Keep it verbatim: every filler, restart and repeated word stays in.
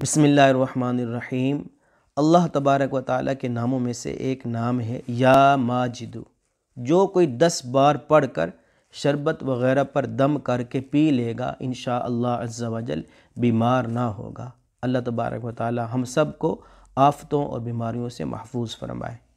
बिस्मिल्लाहिर्रहमानिर्रहीम। अल्लाह तबारक व तआला के नामों में से एक नाम है यामाजिद। जो कोई दस बार पढ़कर शरबत वग़ैरह पर दम करके पी लेगा इंशाअल्लाह अज़्ज़ा वजल बीमार ना होगा। अल्लाह तबारक व तआला हम सब को आफ़तों और बीमारियों से महफूज फरमाए।